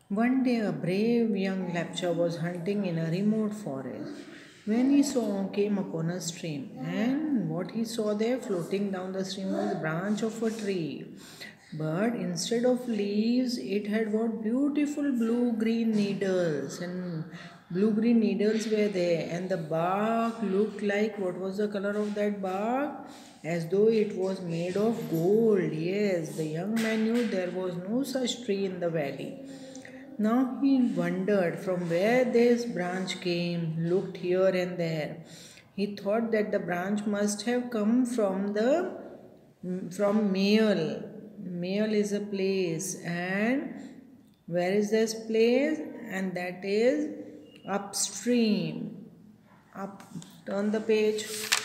One day, a brave young Lapcha was hunting in a remote forest when he came upon a stream, and what he saw there floating down the stream was a branch of a tree. But instead of leaves, it had got beautiful blue-green needles, and blue-green needles were there, and the bark looked like, what was the color of that bark? As though it was made of gold. Yes, the young man knew there was no such tree in the valley. Now he wondered from where this branch came, looked here and there. He thought that the branch must have come from Mayal. Mayal is a place, and where is this place? And that is upstream. Up, turn the page.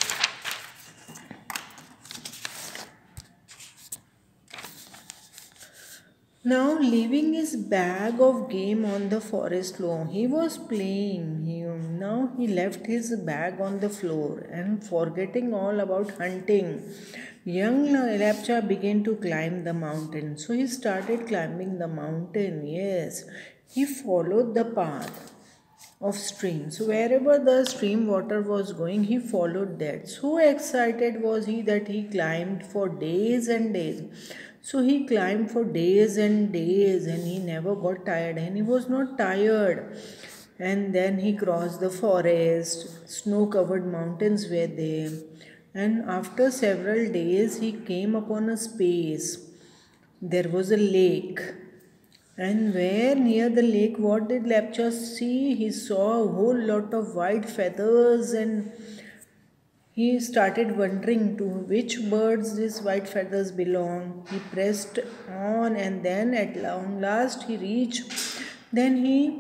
Now, leaving his bag of game on the forest floor, he was playing. Now he left his bag on the floor and, forgetting all about hunting, young Lapcha began to climb the mountain. So he started climbing the mountain. Yes, he followed the path of stream. So wherever the stream water was going, he followed that. So excited was he that he climbed for days and days. So he climbed for days and days, and he never got tired, and he was not tired. And then he crossed the forest, snow covered mountains were there. And after several days, he came upon a space. There was a lake, and where near the lake, what did Lapcha see? He saw a whole lot of white feathers, and he started wondering to which birds these white feathers belong. He pressed on, and then at long last he reached. Then he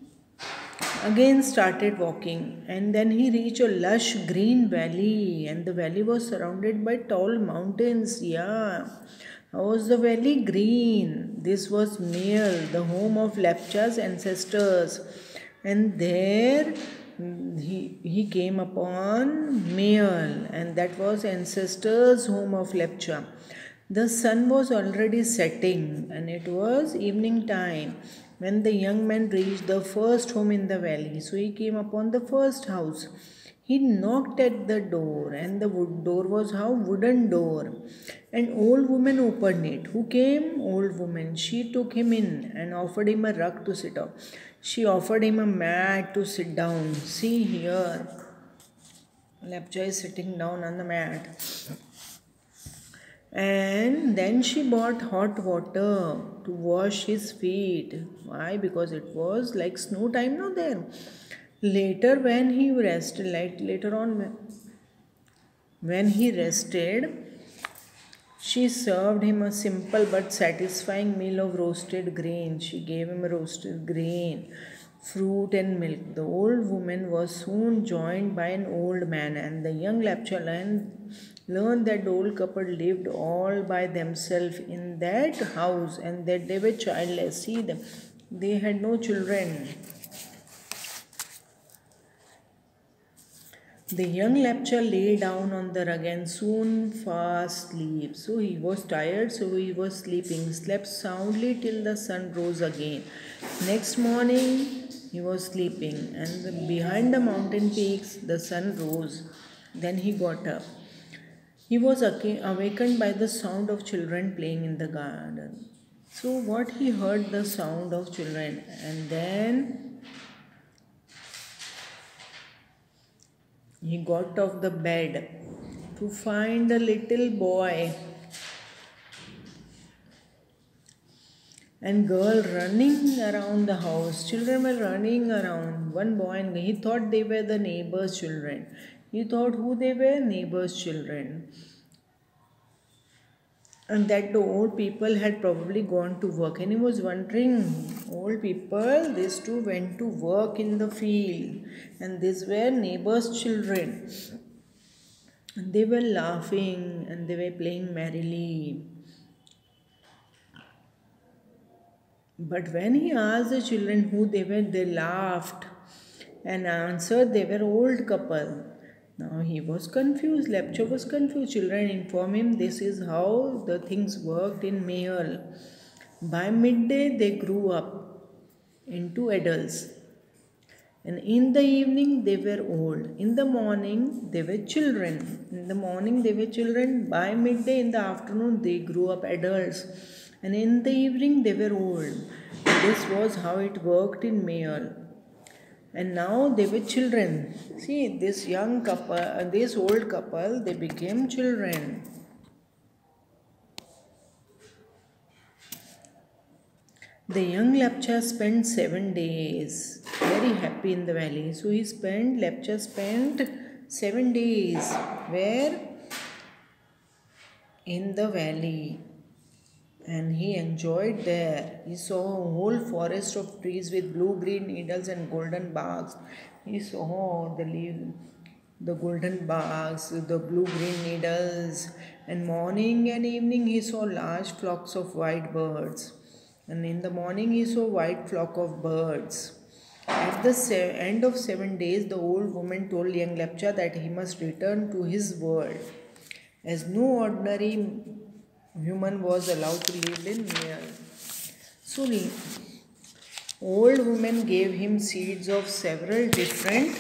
again started walking, and then he reached a lush green valley, and the valley was surrounded by tall mountains. Yeah, how was the valley? Green. This was Male, the home of Lapcha's ancestors, and there he came upon Male, and that was ancestors' home of Lapcha. The sun was already setting, and it was evening time when the young man reached the first home in the valley. So he came upon the first house. He knocked at the door, and the wood door was how wooden door. An old woman opened it. Who came? Old woman. She took him in and offered him a rug to sit on. She offered him a mat to sit down. See here. Lapcha is sitting down on the mat. And then she bought hot water to wash his feet. Why? Because it was like snow time now there. Later, when he rested, like later on, when he rested, she served him a simple but satisfying meal of roasted grain. She gave him roasted grain, fruit, and milk. The old woman was soon joined by an old man, and the young Lapcha learned that the old couple lived all by themselves in that house and that they were childless. See them, they had no children. The young Lapcha lay down on the rug and soon fast asleep. So he was tired, so he was sleeping, slept soundly till the sun rose again. Next morning, he was sleeping, and behind the mountain peaks, the sun rose. Then he got up. He was awakened by the sound of children playing in the garden. So, what he heard the sound of children, and then he got off the bed to find a little boy and girl running around the house. Children were running around. One boy, and he thought they were the neighbor's children. He thought who they were? Neighbor's children. And that the old people had probably gone to work. And he was wondering, old people, these two went to work in the field. And these were neighbor's children. And they were laughing and they were playing merrily. But when he asked the children who they were, they laughed and answered they were old couple. Now he was confused. Lapcha was confused. Children informed him this is how the things worked in Mayal. By midday they grew up. into adults. And in the evening, they were old. In the morning, they were children. In the morning, they were children. By midday, in the afternoon, they grew up adults. And in the evening, they were old. This was how it worked in male. And now they were children. See, this young couple, this old couple, they became children. The young Lepcha spent 7 days very happy in the valley. So Lepcha spent 7 days where? In the valley. And he enjoyed there. He saw a whole forest of trees with blue-green needles and golden barks. He saw the golden barks, the blue-green needles. And morning and evening he saw large flocks of white birds. And in the morning he saw white flock of birds. At the end of 7 days, the old woman told young Lepcha that he must return to his world, as no ordinary human was allowed to live in Male. So, old woman gave him seeds of several different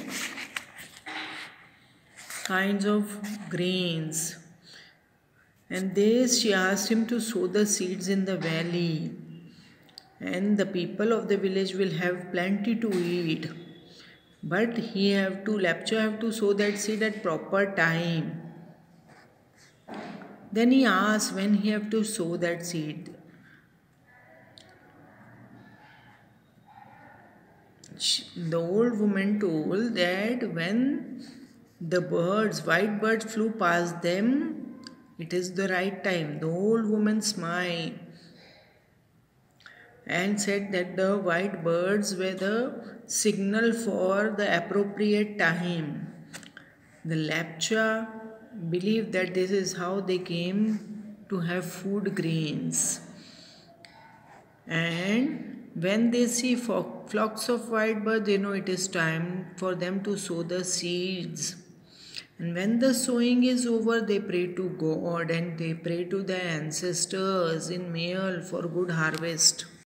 kinds of grains, and she asked him to sow the seeds in the valley, and the people of the village will have plenty to eat. But Lepcha have to sow that seed at proper time. Then he asked when he have to sow that seed. The old woman told that when the white birds flew past them, it is the right time. The old woman smiled and said that the white birds were the signal for the appropriate time. The Lepcha believed that this is how they came to have food grains. And when they see flocks of white birds, they know it is time for them to sow the seeds. And when the sowing is over, they pray to God and they pray to their ancestors in Male for good harvest.